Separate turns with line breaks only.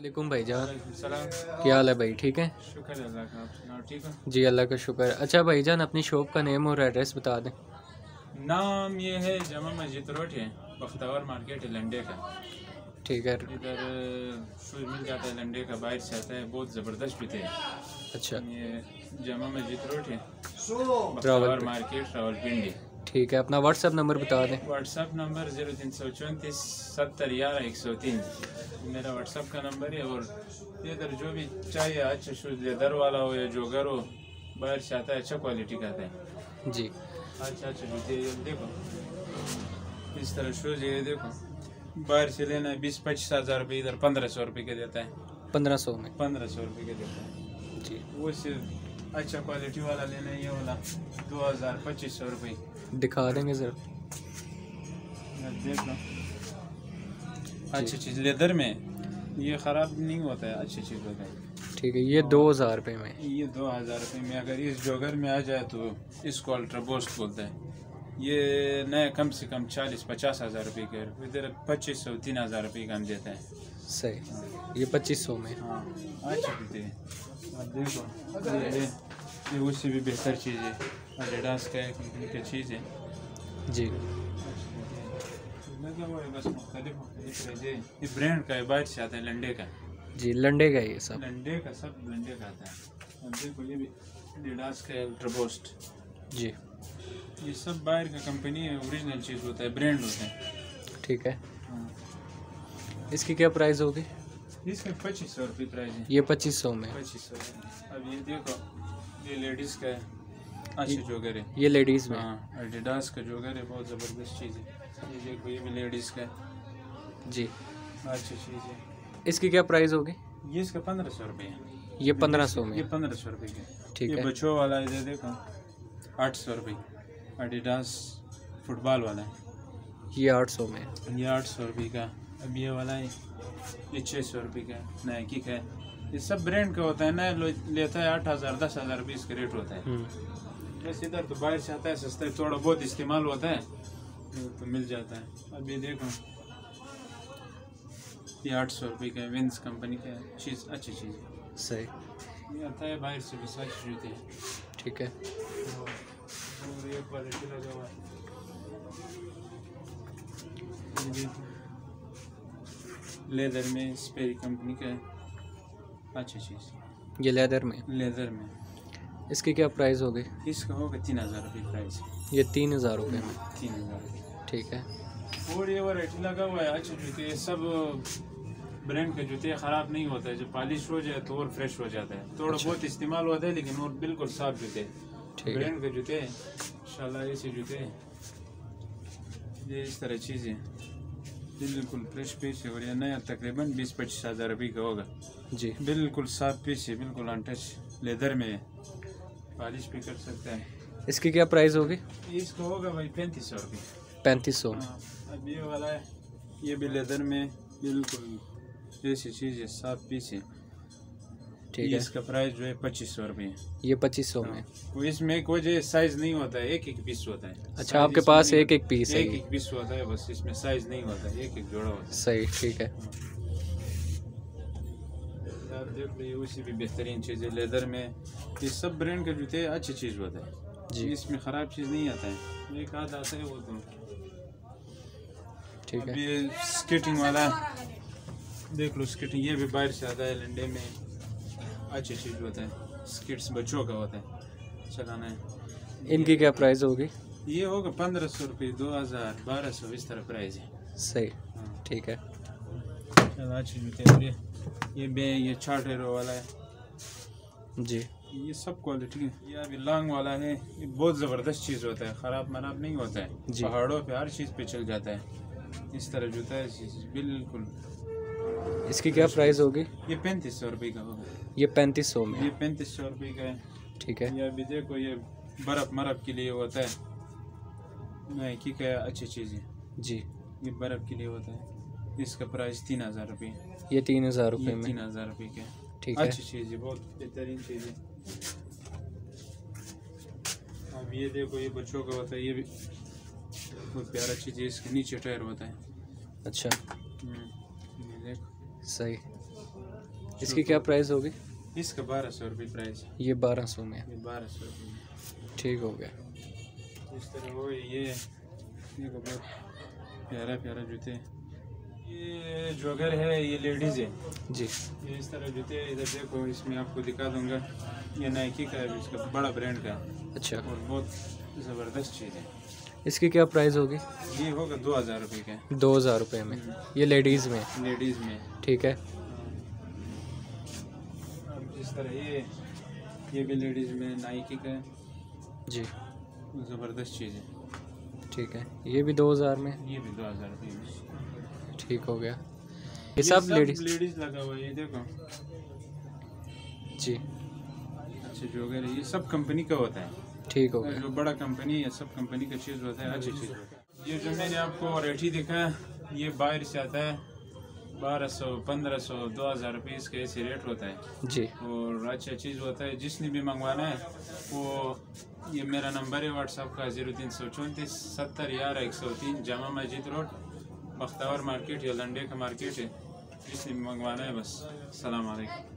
वालेकुम भाईजान,
सलाम।
क्या हाल है भाई? ठीक है,
शुक्र है अल्लाह का। आप सुनाओ, ठीक हो?
जी अल्लाह का शुक्र। अच्छा भाईजान, अपनी शॉप का नेम और एड्रेस बता दें।
नाम ये है जमा मस्जिद रोड है, बख्तावर मार्केट है लंडे का।
ठीक है।
इधर शूज मिल जाता है लंडे का, बाहर से आता है, बहुत ज़बरदस्त पीते हैं।
अच्छा,
ये जमा मस्जिद रोड है, बख्तावर
रावल
मार्केट रावलपिंडी।
ठीक है, अपना व्हाट्सअप नंबर बता दें।
व्हाट्सअप नंबर 0334 70 11 103 मेरा व्हाट्सअप का नंबर है। और इधर जो भी चाहिए अच्छा शूज, लेदर वाला हो या जोगर हो, बाहर से आता है, अच्छा क्वालिटी का आता है।
जी
अच्छा जूते ये देखो, इस तरह शूज ये देखो, बाहर से लेना है 20-25 हज़ार रुपये, इधर 1500 रुपये के देता है।
1500 में
1500 रुपये के देता है
जी।
वो से अच्छा क्वालिटी वाला लेना है, ये वाला 2000-2500 रुपये।
दिखा देंगे ज़रा।
देख लो, अच्छी चीज़ लेदर में, ये ख़राब नहीं होता है, अच्छी चीज़ होता है।
ठीक है, ये 2000 रुपये में।
ये 2000 रुपये में अगर इस जोगर में आ जाए तो इसको अल्ट्रा बोस्ट बोलते हैं। ये नए कम से कम 40-50 हज़ार रुपये के, इधर 2500-3000 रुपये का हम देता है।
सही, ये 2500 में।
हाँ अच्छी पीते हैं। अब देखो ये उससे भी बेहतर चीज़ है, एडिडास का कंपनी की चीज़ है
जी।
लगा हुआ है, बस मुख्तलिफ ये ब्रांड का है, बाहर से आता है लंडे का।
जी लंडे का ये सब।
लंडे का सब लंडे का आता है। अब देखो ये भी एडिडास का अल्ट्रा बोस्ट।
जी
ये सब बाहर का कंपनी है, ओरिजिनल चीज़ होता है, ब्रांड होता है।
ठीक है,
हाँ।
इसकी क्या प्राइस होगी?
इसका 2500 रुपये प्राइस है।
ये 2500 में।
2500। अब ये देखो, ये लेडीज़ का है, अच्छी जोगर है।
ये लेडीज़ में।
हाँ एडिडास का जोगर है, बहुत ज़बरदस्त चीज़ है। ये देखो, ये भी लेडीज़ का है,
जी।
अच्छी चीज़ है।
इसकी क्या प्राइस होगी?
ये इसका 1500 रुपये है।
ये 1500 में।
ये 1500 रुपये का।
ठीक
ये
है।
बच्चों वाला है, देखो 800 रुपये। एडिडास फुटबॉल वाला है,
ये 800 में।
ये 800 रुपये का। अब ये वाला है, ये 600 रुपये का, नाइकी का है। ये सब ब्रांड का होता है ना, लेता है 8000-10,000 रुपये इसका रेट होता है। बस इधर तो बाहर से आता है सस्ता है, थोड़ा बहुत इस्तेमाल होता है तो मिल जाता है। अब ये देखो, ये 800 रुपये का विंस कंपनी का चीज़, अच्छी चीज़ है।
सही,
ये आता है बाहर से, बस अच्छी जूते हैं।
ठीक है।
और ये क्वालिटी लगा हुआ है, लेदर में स्पेरी कंपनी का है, अच्छी चीज़।
ये लेदर में।
लेदर में
इसकी क्या प्राइस होगी?
इसका होगा 3000 रुपये प्राइस।
ये 3000 रुपये में।
3000 रुपये।
ठीक है।
और ये वैरायटी लगा हुआ है, अच्छे जूते, ये सब ब्रांड के जूते, ख़राब नहीं होता है। जो पॉलिश हो जाए तो और फ्रेश हो जाता है, थोड़ा बहुत इस्तेमाल होता है, लेकिन और बिल्कुल साफ जूते, ब्रांड के जूते इंशाल्लाह। ऐसे जूते ये इस तरह चीज़ है, बिल्कुल फ्रेश पीस है। और ये नया तकरीबन 20-25 हज़ार रुपये का होगा
जी।
बिल्कुल साफ पीस है, बिल्कुल अनटच, लेदर में है, पॉलिश भी कर सकता है।
इसकी क्या प्राइस होगी?
इसका होगा भाई 3500 रुपये।
3500 में।
हाँ, अब ये वाला है, ये भी लेदर में, बिल्कुल ऐसी चीज़ है, साफ पीस है।
ठीक है।
इसका प्राइस जो है 2500 रुपये है।
ये 2500 में।
वो इसमें एक वजह साइज नहीं होता है, एक पीस होता है।
अच्छा, आपके पास एक पीस है?
एक पीस होता है बस, इसमें साइज नहीं होता है, एक जोड़ा होता है।
सही, ठीक है।
आप देख लीजिए, उसी भी बेहतरीन चीज़ है लेदर में। ये सब ब्रांड के जूते अच्छी चीज़ होता है
जी।
इसमें ख़राब चीज़ नहीं आता है, एक आध आता है वो तो।
ठीक है।
ये स्केटिंग वाला देख लो, स्केटिंग ये भी बाहर से आता है लंडे में, अच्छी चीज़ होता है। स्केट्स बच्चों का होता है, चलाना है।
इनकी क्या प्राइस होगी?
ये होगा 1500 रुपये, 2000, 1200, इस तरह प्राइस है।
सही,
हाँ।
ठीक है।
चलो अच्छी जूते। ये चार्ट एरो वाला है
जी।
ये सब क्वालिटी है। ये अभी लॉन्ग वाला है, ये बहुत ज़बरदस्त चीज़ होता है, ख़राब मराब नहीं होता है
जी।
पहाड़ों पे हर चीज़ पे चल जाता है। इस तरह जूता है बिल्कुल।
इसकी क्या प्राइस होगी?
ये 3500 रुपये का होगा।
ये 3500 में।
ये 3500 रुपये का है।
ठीक है।
ये अभी देखो, ये बर्फ़ मरफ के लिए होता है, नाइकी का अच्छी चीज़ है
जी।
ये बर्फ़ के लिए होता है। इसका प्राइस 3000 रुपये।
ये 3000 रुपये में।
3000 रुपये का।
ठीक है।
अच्छी चीज़ है, बहुत बेहतरीन चीज़ है। अब ये देखो, ये बच्चों का होता है, ये भी बहुत प्यारा चीज़ है। इसके नीचे टायर होता है।
अच्छा,
ये देखो,
सही। इसकी क्या प्राइस होगी?
इसका 1200 रुपये प्राइस है।
ये 1200 में,
ये 1200 रुपये।
ठीक हो गया।
इस तरह वो ये बहुत प्यारा प्यारा जूते। ये जॉगर है, ये लेडीज़ है
जी।
ये इस तरह जूते इधर देखो, इसमें आपको दिखा दूंगा। ये नाइकी का है, इसका बड़ा ब्रांड का है
अच्छा,
और बहुत ज़बरदस्त चीज़ है।
इसकी क्या प्राइस होगी?
ये होगा 2000 रुपये का।
2000 रुपये में, ये लेडीज़ में,
लेडीज़ में,
ठीक है।
अब जिस तरह ये भी लेडीज़ में नाइकी का है
जी,
ज़बरदस्त चीज़ है।
ठीक है। ये भी 2000 में,
ये भी 2000 रुपये में,
ठीक हो गया। ये सब
लेडीज़ लगा हुआ है, ये देखो
जी।
अच्छा जॉगर है, ये सब कंपनी का होता है,
ठीक हो गया।
जो बड़ा कंपनी है सब कंपनी का चीज़ होता है, अच्छी चीज़ होता है। ये जो मैंने आपको रेट ही देखा है, ये बाहर से आता है 1200, 1500, 2000 रुपये इसका ऐसे रेट होता है
जी।
और अच्छा चीज़ होता है। जिसने भी मंगवाना है वो, ये मेरा नंबर है व्हाट्सएप का 0334 70 11 103, जामा मस्जिद रोड, बख्तावर मार्केट या लंडे का मार्केट है। जिसने भी मंगवाना है बस। सलाम अलैकुम।